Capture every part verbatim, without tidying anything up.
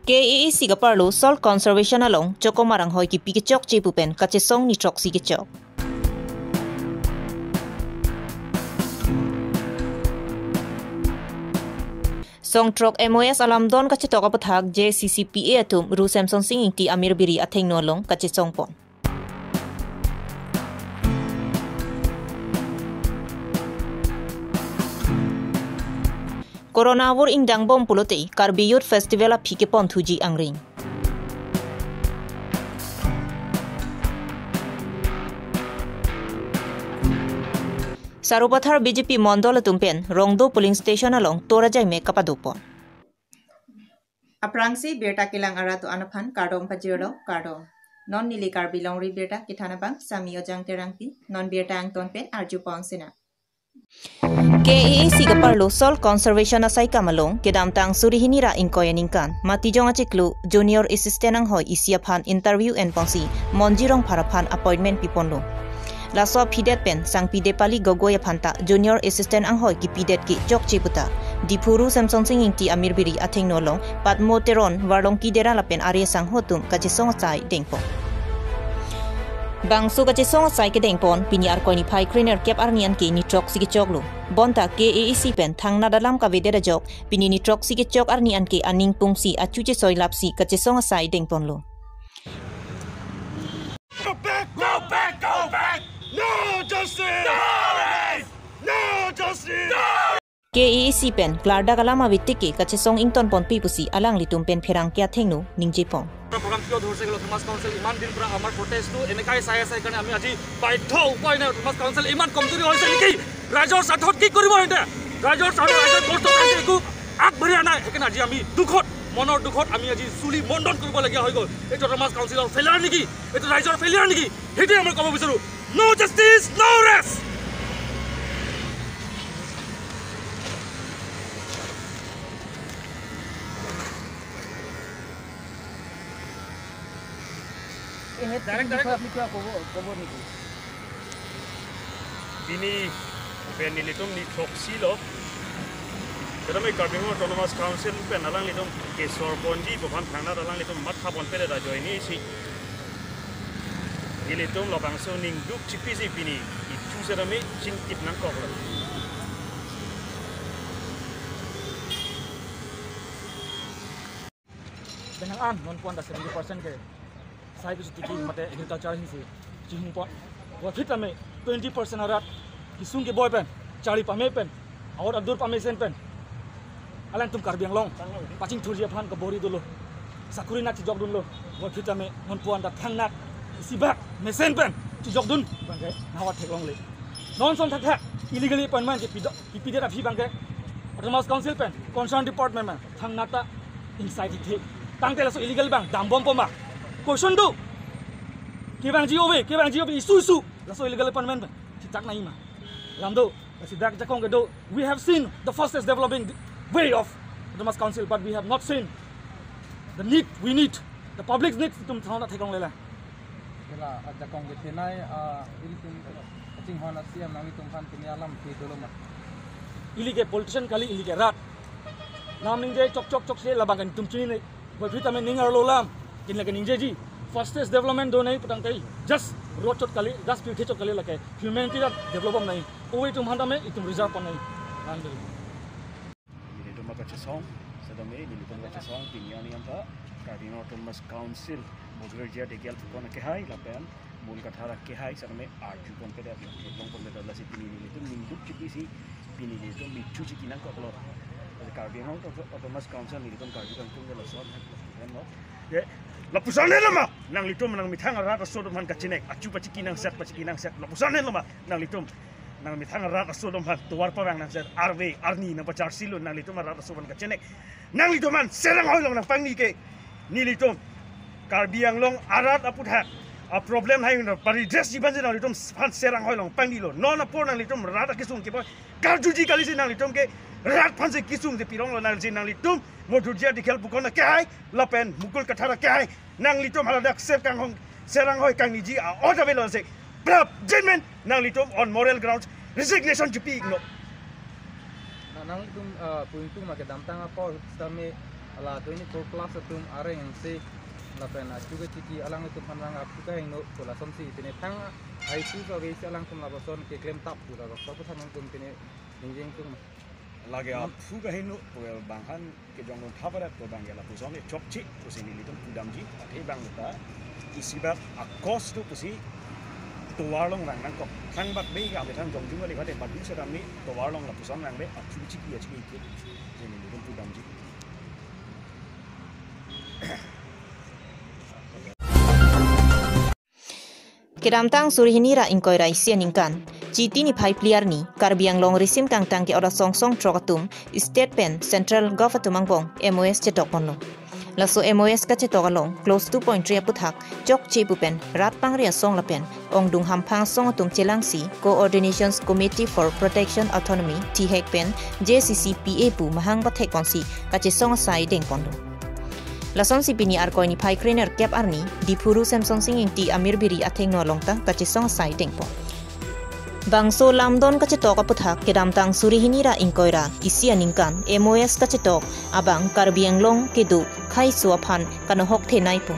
Ke iisi ka parlo sol conservation along choko marang hoi ki pikechok chipupen kachesong ni chok sigechok. Song trok M O S alam don kachetok apathak J C C P A atum ru Samson Singh ti Amir Biri atheng no long kachesong pon. Corona war indang bom pulote Karbi Youth Festival a phike pon thuji angring. Sarupathar B J P Mondol tumpen Rongdo polling station along Torajai me kapadupon. Aprangsi berta kilang aratu anapan kardom pajero kardom. Non nili Karbi longri berta kitana bang samio jang terangpi non berta ang tonpen arju pongsina. K A A C ka parlo sol conservation asai kamalong kedam tang surihinira inkoyaningkan matijong achiklu junior assistant ang hoi isia phan interview and pongsi monjirong pharaphan appointment piponlo laso phidet pen sang pide pali gogoya phanta junior assistant ang hoi ki pidet ki chok chiputa dipuru Samson Singh ingti Amir Biri atheng nolong patmo teron warlong ki dera lapen arya sang hotum kachisong chai dengpo Bangsu kache song sai ke dengpon pinyar koi ni phai kriner kep arnian ke ni trok sige choklu bonta K A A C pen thang na dalam ka vedera jok pini ni trok sige chok arnian ke aning pungsi achuche soi lapsi kache song sai dengpon lo Go back, go back, go back. No justice. No race. No justice. No. K A A C pen klarda kalama vitike kache song ington pon pipusi alang litum pen pherang kya thengnu ningje pon program kiyo dhorse gelo Thomas Council iman din pra amar protest tu enekai saya saya kane ami aji baidho upai na Thomas Council iman komjori hoise niki rajor sathot ki koribo hente rajor sathot rajor posto kaise eku ag bhari ana ekena aji ami dukhot monor dukhot ami aji suli mondon koribo lagia hoi gol eto Thomas Council or failure niki eto rajor failure niki hete amar kobo bisaru no justice no rest direct direct apni kya kobo kobo niki Bini ben nilitum ni toksi lo. Kadang may Karbi Autonomous Council pen alang litum kesor ponji bukan thangna alang litum mat khapon pede da join ni si. Nilitum lo bangso ning duk chipi si bini itu serame sing tip nang kok lo. benang an non puan da seventy percent ke sai ku tiki mate agriculture hin si ching po wa phita me twenty percent arat kisung ke boy pen chali pame pen aur adur pame sen pen alang tum Karbi Anglong paching thurja phan ka bori dolo sakuri nak jog dun lo wa phita me non puan da thangnak sibak me sen pen jog dun bangke nawat theklong le non son thak illegally appointment ke pido pipide ra phi bangke Autonomous Council pen concerned department man thangnata inside the tang tela so illegal bang dam bom poma question do kibang G O V kibang G O V isu isu la so illegal appointment citak na ima lamdo sidak jakong do we have seen the fastest developing way of Autonomous Council but we have not seen the need we need the public needs tum thona thekong lela kela jakong ke tenai a ilitum aching hona siam nami tum phan tinia lam ke doloma illegal politician kali illegal rat nam ning je chok chok chok se labang kan tum chini nei boy phita me ningar lo lam kin la kan ning je ji fastest development do nahi putang kai just road chot kali just phi chot kali lakai humanity da develop nahi oi tum handa me itum reserve pan nahi andel Ini tu macam song sedang ini ini tu macam song pinjam yang tak Karbi Autonomous Council bekerja di Gel Tukon kehai lapan mul kathara kehai sedang me arju kon pede long kon pede la si pini ini tu minggu ciki si pini ini tu micu ciki nang kok lo Karbi Autonomous Council ini tu Karbi kan tu la sot kan lo ye lapusan ni lama nang litum nang mithang arat asodom han kacinek acu paciki nang set paciki nang set lapusan ni lama nang litum nang mithang arat asodom han tuar pawang nang set arwe arni nang pacar silu nang litum arat asodom kacinek nang litum man serang hoilong nang pangi ke ni litum Karbi Anglong arat aput hat a problem hai no pari dress jiban nang litum han serang hoilong pangi lo non apor nang litum rat kisung ke boy karjuji kali si nang litum ke rat phan se kisung se pirong lo nang si nang litum modurja dikhel bukona ke hai lapen mukul kathara ke hai nang litum haladak ser kang hong serang hoi kang niji a order velon se prap judgment nang litum on moral grounds resignation jupi no na nang tum puing tum ma ke dam tang apor stame ala twenty-four plus atum are yang se la pena juga ciki alang itu panang ap juga yang no pola somsi tene thang ai tu so ge alang tum la boson ke claim tap tu la so ko sang tum tene jingjing tum lagi ap fuga hinu wel banghan ke jong non thabara to bangela pusong e chokchi pusini litum kudamji ate bangta isibak akos tu pusi towarlong rang nang ko thang bat be ga be thang jong jung le khate badu serami towarlong la pusong rang be achu chiki achi ke jeni litum kudamji Kedamtang surihinira inkoira isia ningkan. Citi ni pai pliar ni karbiang long risim kang tang ke ora song song trokatum state pen central government mangbong M O S cetok ponlo. Laso M O S ka cetok along close two point three puthak chok chepu pen rat pang ria song la pen ong dung hampang song atum chelangsi coordinations committee for protection autonomy T H E C pen J C C P A pu mahang bathek konsi ka che song sai deng ponlo. Lason si pini arkoi ni pai kriner kep arni di puru Samsung singing ti amir biri atheng no longta kache song sai dengpo. Bangso lamdon kache tok aputhak kedamtang surihinira inkoira isia ningkan M O S kache tok abang karbiang long kedu khai suaphan kano hok the naipo.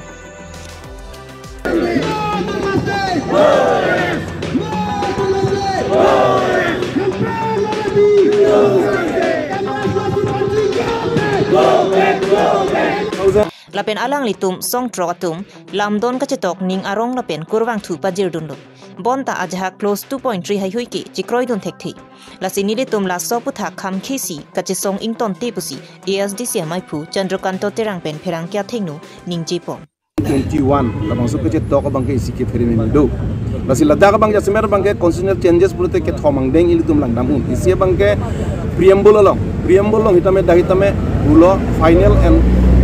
Lapen alang litum song trokatum lamdon kacetok ning arong lapen kurwang thu pajir dunlo bonta ajha close two point three hai hui ki chikroi dun thek thi lasini litum la so putha kham khesi kache song ington te pusi A S D C mai phu chandrokanto terang pen pherang kya thengnu ning jepon twenty-one labang so kache tok bang ke sike feri me do lasi ladakh bang jasmer bang ke constitutional changes purute ke thomang deng ilitum lang damun isia bang ke preamble long preamble long hitame dahitame ulo final and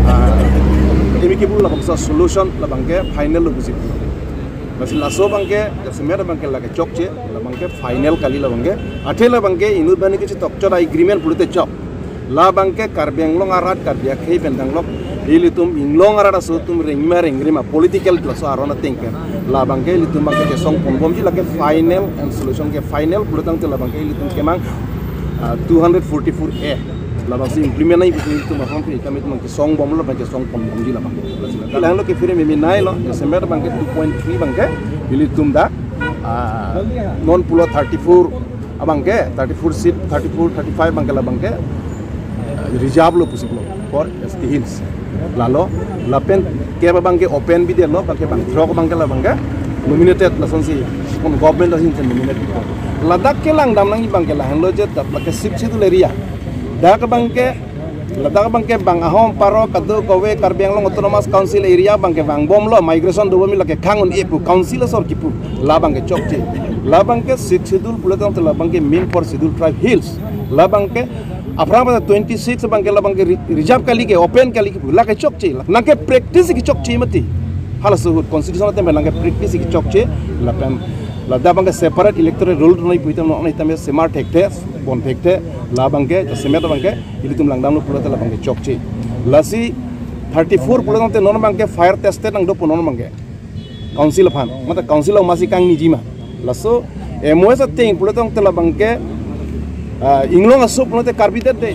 ini kibul lah bangsa solution lah bangke final lo busi masih laso bangke jasmer bangke lagi cokce lah bangke final kali lah bangke ate lah bangke inu bani kici tokcor agreement pulute cok lah bangke karbiang long arat karbia kei bentang lok ilitum inglong arat aso tum ringma ringrima political laso arona tingker lah bangke ilitum bangke kesong pombom ji lagi final and solution ke final pulutang tu lah bangke ilitum kemang two forty-four A labang si implement ai bikin itu maham pi kami tu song bom lo bangke song pom bom ji labang kalau lo ke fire mimi nai lo Desember bangke two point three bangke pilih tumda non pulo thirty-four abangke thirty-four seat thirty-four thirty-five bangke labangke reserve lo possible for S T Hills lalu lapen ke bangke open bi de lo bangke bang throw bangke labangke nominated lason si kon government lasin nominated ladak ke lang dam nang bangke lah lo je bangke sip situ area dak bangke ladak bangke bang ahom paro kadu kowe karbiang long autonomous council area bangke bang bom lo migration do bomi lake khangun epu council sor kipu la bangke chokche la bangke six schedule pulatang la bangke main for schedule tribe hills la bangke apra twenty-six bangke la bangke reserve kali ke open kali ke la ke chokche la ke practice ki chokche mati halas constitution te la ke practice ki chokche la pem la da bangke separate electoral rule nai puitam no nai tame smart hekte bon hekte la bangke semet bangke ilitum langdam no pulata la bangke chokche lasi thirty-four pulata te non bangke fire tested nang do punon bangke council fan mata council o masi kang nijima laso M O S ting pulata te la bangke inglong asuk punote karbiter de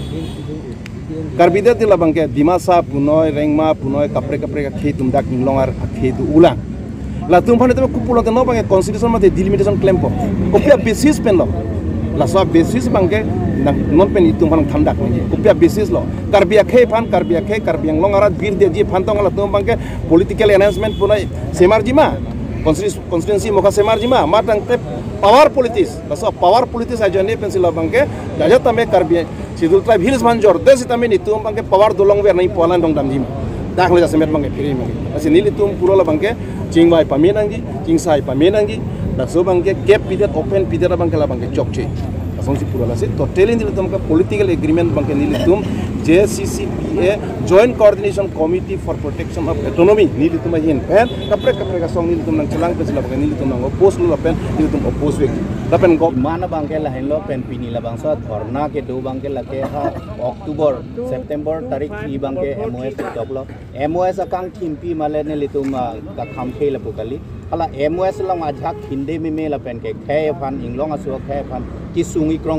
karbiter te la bangke dimasa punoy rengma punoy kapre kapre ka khitum dak inglong ar khitu ulang la tum phane te kupulo te no bangke constitution mate delimitation claim po kopia basis pen lo la so basis bangke non pen itum phan thandak ni kopia basis lo karbia khe phan karbia khe karbiang longarat bir de ji phan tong la tum bangke political announcement punai semarjima constituency moka semarjima matang te power politics la so power politics ajane pen sila bangke daja tame karbia sidul tribe hills manjor des tame ni tum bangke power dolong wer nai polan dong damjima dak le semet bangke piri mangi asin nili tum puro la bangke chingwai pamenangi chingsai pamenangi dak so bangke gap pidet open pidet bangke la bangke chokche asong si puro la se totally nili tum ka political agreement bangke nili tum J C C P A Joint Coordination Committee for Protection of Autonomy nili tum hin pen kapre kapre ka song nili tum nang chelang pe sila bangke nili tum nang oppose lo pen nili tum oppose wek dapen go mana bangke la hen lo pen pini la bangsa dhorna ke do bangke la ke ha October September tarik thi bangke M O S top lo M O S akang thimpi male ne litum ka khamke la pukali hala M O S long ajak hinde me me la pen ke khe phan inglong asu khe phan ki sungi krongi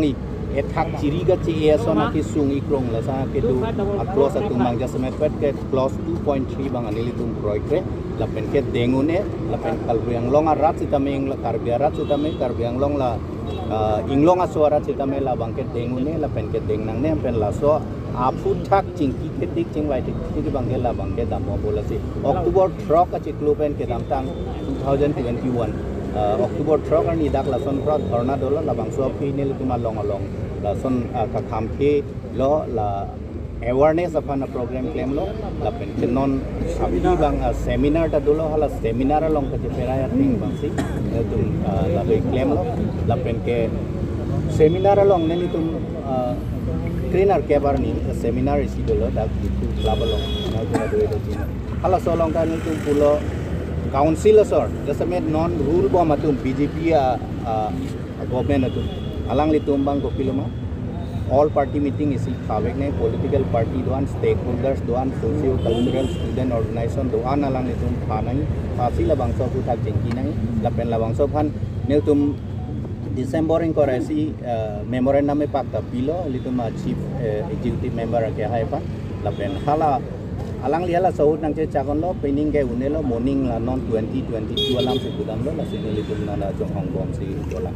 etak ciri ga ci esona ki sung ikrong la sa ke du close atung bang jasmet pet ke close two point three bang anili tum proyek la pen ke dengune la pen kalbiang long arat sitameng la karbiarat sitameng karbiang long la inglong aswara sitameng la bang ke dengune la pen ke dengnang ne pen la so apu thak chingki ketik chingwai tik bang ke la bang ke damo bola si Oktober trok ka chiklu pen ke dam tang twenty twenty-one Oktober trok ni dak la son prod dhorna dola la bang so phi ne tuma long along la son ka kham phe lo la awareness upon a program claim lo la pen non abi bang seminar ta dolo hala seminar long ka peraya ting bang si tum la be claim lo la pen ke seminar long ne ni tum trainer ke bar ni seminar isi dolo dak itu club long na tu do do tin hala so long ka ni tum pulo council sor jasmet non rule bo matum B J P a government atum alang li tum bang ko piloma all party meeting isi khabek ne political party doan stakeholders doan socio cultural student organization doan alang ni tum phanai phasi la bang so pu thak jengki nai la pen la bang so phan ne tum December in korasi memorandum me pakta pilo li tum chief executive member ke hai pa la pen hala alang lihala saud nang che chakon lo pening ke unelo morning la non twenty twenty-two alam se budam lo la sini li tum na jong hong bom si dola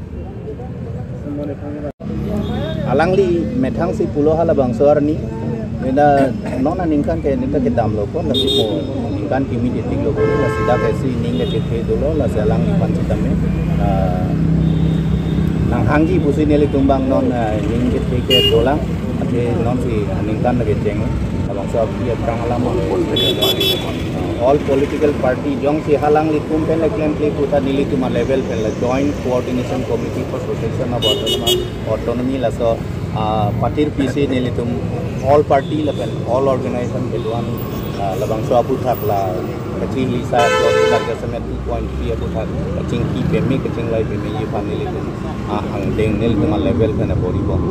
alang li methang si pulo hala bang suar ni nena nona ningkan ke nita ke dam lo ko la si mo ningkan kimi di ting lo ko la sida ke si ning ke che dolo la selang li pan sitam me nang hangji pusi neli tumbang non ning ke ke dolang ate non si ningkan ke cheng abang so kia prang alam all political party jong si halang li tum pen la claim play puta nili tuma level pen la joint coordination committee for protection of autonomy autonomy la so partir pc nili tum all party la pen all organization beluan la bang so apu thak la kaching li sa plus la jasmet two point three apu thak kaching ki pemi kaching lai pemi ye pan nili tum ang deng nil tuma level pen bori bo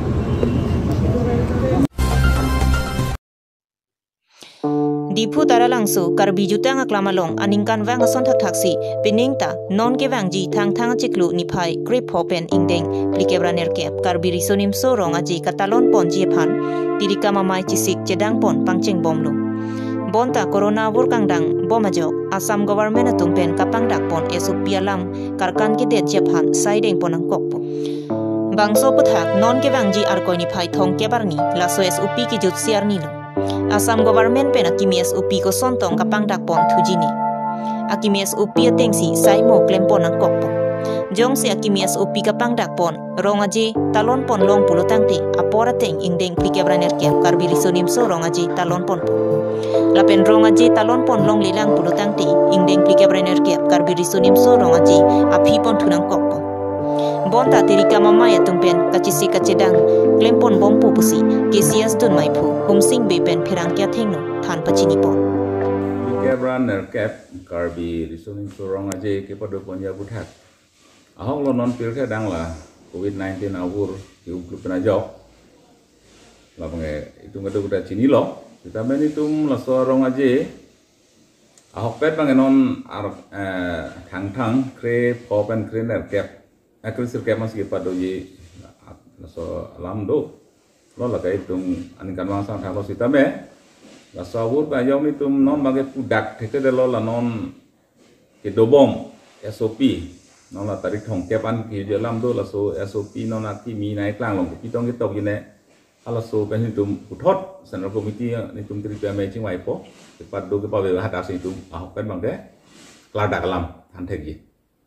Dipu taralangsu karbi jutang aklamalong aningkan wang ason thak thaksi peningta non ke wangji thang thang chiklu niphai grip hopen ingdeng plikebraner kep karbi risonim so ronga ji katalon pon ji phan tirika mamai chisik chedang pon pangcheng bomlo bonta corona burkangdang bomajok Assam government atungpen kapang dak pon esupialam karkan ki det je phan saideng ponang kokpo bangso puthak non ke wangji arkoi niphai thong kebarni laso es upi ki jut siar nilo Assam government pen akimies upi ko sontong kapang dak pon thujini akimies upi atengsi saimo klempon ang kokpo jong se akimies upi kapang dak pon rongaji talon pon long pulutangti apora teng ingdeng plikebraner ke karbi risonim so rongaji talon pon lapen rongaji talon pon long lilang pulutangti ingdeng plikebraner ke karbi risonim so rongaji api pon thunang kokpo bonta tirika mama ya tumpen kachisi kachedang klempon bompu pusi kesias tun maipu humsing bepen phirang kya thengno than pachini pon Kebran nerkep karbi risoning surong aje ke podo ponja buthak ahong lo non pil ke dang la covid nineteen awur yu grup penajok la pange itu ngado buta chini lo kita men itu la surong aje ahok pet pange non ar thang thang kre popen kre nerkep akil sir kemas ki padoji so alam do lo la kai tung ankan wang sang thang lo sitame la sawur ba yom itum non bage pudak theke de lo la non ke dobom S O P non la tarik thong kepan ki je lam do la so S O P non na ti mi nai klang long ki tong ki tok yine ala so pen itum uthot central committee ni tum tri pe me ching wai po ke pad do ke pa be hata sing tum ah pen bang de klada kalam han thegi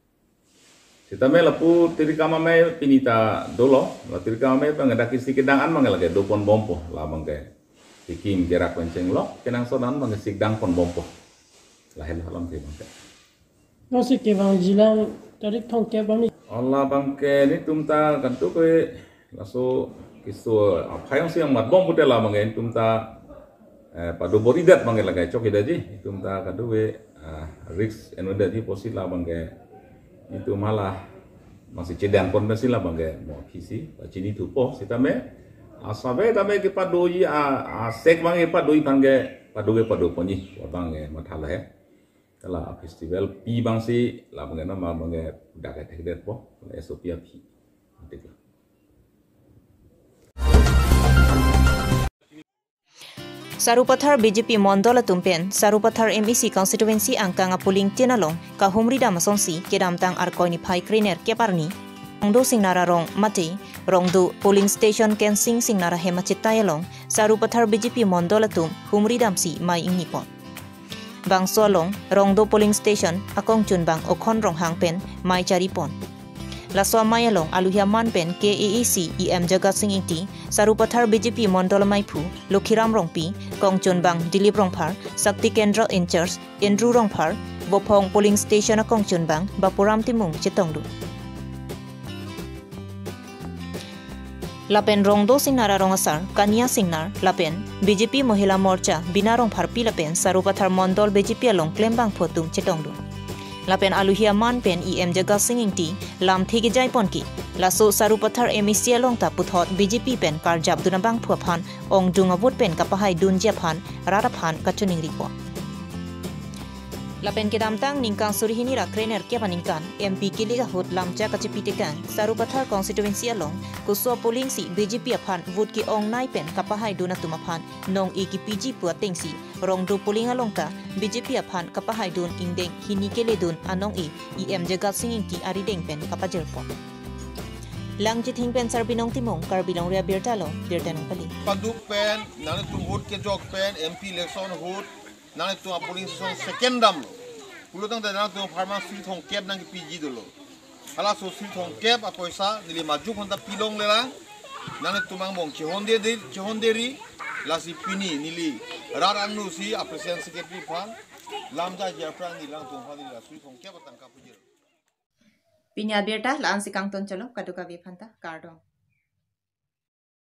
Sitame lapu tirika mame pinita dolo, la tirika mame pangedaki sikidang an mangelage dopon bompo la bangke tikim gerak penceng lo, kenang sonan bangke sikdang pon bompo. Lahel halam ke bangke. No si ke bang jilang tarik thong ke bang ni. Allah bangke ni tumta kantu ke laso kiso apayang siang mat bom putela bangke tumta padu boridat bangke lage chokidaji tumta kantu we risk enodadi posit la bangke itu malah masih cedan pon masih lah bangga mau kisi cini tu po sitame asabe tame ke padoi a sek bangga padoi bangga padoi padu poni bangga mathala hai kala festival pi bangsi lah bangga nama bangga dak tek det po S O P pi Sarupathar B J P Mondol tumpen Sarupathar M E C constituency angkang apuling tinalong kahumri damasongsi kedamtang arkoni phai kriner keparni rongdo singnara rong mati rongdo polling station ken sing singnara hemachitayalong Sarupathar B J P Mondol tum humri damsi mai ingipon bang solong rongdo polling station akong chun bang okhon rong hangpen mai charipon Laswa mayalong aluhia manpen K A E C I M Jagat Singh Inti Sarupathar B J P Mondol Maipu Lokhiram Rongpi Kongchun Bang Dilip Rongphar Sakti Kendra in charge Andrew Rongphar Bopong polling station Kongchun Bang Bapuram Timung Chitongdu Lapen Rongdo Singnara Rongasar Kania Singnar Lapen B J P Mohila Morcha Bina Rongphar Pilapen Sarupathar Mondol B J P along Klembang Photung Chitongdu Lapen aluhia manpen I M Jagat Singh Inti lam thigi jai ponki laso Sarupathar M E C along ta puthot B J P pen karjab dunabang phuaphan ong dungabut pen kapahai dun japhan raraphan kachuning ripo Lapen kedamtang ningkang surihini rakrener kya paningkan M P kiliga hut lamcha kachipitekan Sarupathar constituency along kuswa polling si B J P aphan vote ki ong nai pen kapahai duna tumaphan nong e ki P G puatengsi rongdo polling along ta B J P aphan kapahai dun ingdeng hini kele dun anong e I M Jagat Singh Inti arideng pen kapajelpo Langjit hing pen sarbinong timong karbilong ria birtalong birtanong pali Panduk pen nane tum vote ke jok pen M P election vote nane tum polling station second dam pulutang da nane tum pharma street hong cap nang P G dolo hala so street hong cap a poisa nili maju honda pilong lela nane tumang mong chehonde de chehonderi lasi pini nili rarang nu si a president secretary phan lamja japran nilang tum phani la street hong cap tang ka pujir Pinya berta laan si kang ton chalo kaduka bifanta kardong